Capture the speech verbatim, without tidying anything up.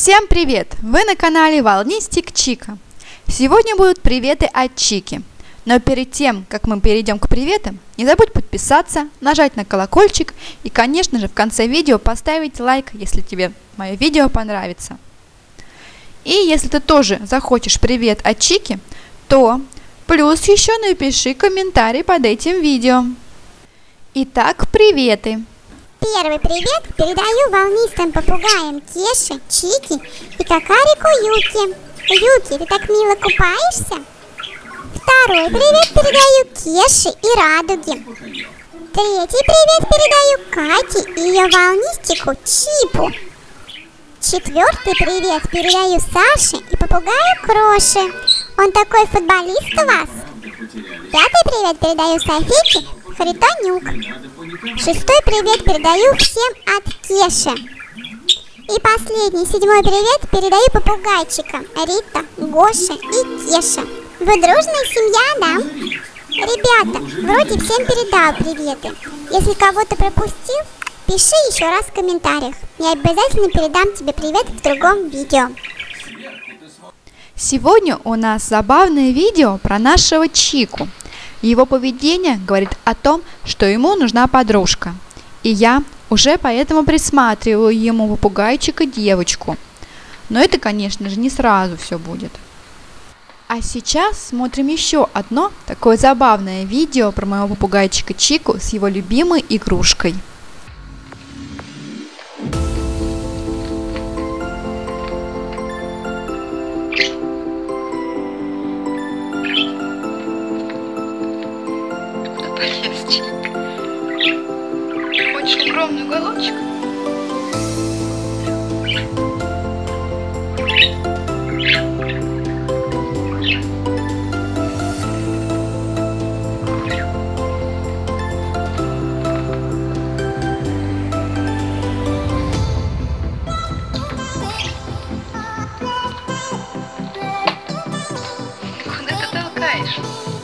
Всем привет! Вы на канале Волнистик Чика. Сегодня будут приветы от Чики. Но перед тем, как мы перейдем к приветам, не забудь подписаться, нажать на колокольчик и, конечно же, в конце видео поставить лайк, если тебе мое видео понравится. И если ты тоже захочешь привет от Чики, то плюс еще напиши комментарий под этим видео. Итак, приветы! Первый привет передаю волнистым попугаям Кеше, Чики и Кокарику Юки. Юки, ты так мило купаешься? Второй привет передаю Кеше и Радуге. Третий привет передаю Кате и ее волнистику Чипу. Четвертый привет передаю Саше и попугаю Кроше. Он такой футболист у вас. Пятый привет передаю Софике Харитонюк. Шестой привет передаю всем от Кеши. И последний, седьмой привет передаю попугайчикам Рита, Гоша и Кеша. Вы дружная семья, да? Ребята, вроде всем передал приветы. Если кого-то пропустил, пиши еще раз в комментариях. Я обязательно передам тебе привет в другом видео. Сегодня у нас забавное видео про нашего Чику. Его поведение говорит о том, что ему нужна подружка. И я уже поэтому присматриваю ему попугайчика девочку. Но это, конечно же, не сразу все будет. А сейчас смотрим еще одно такое забавное видео про моего попугайчика Чику с его любимой игрушкой. Хочешь огромный уголочек? Куда ты толкаешь?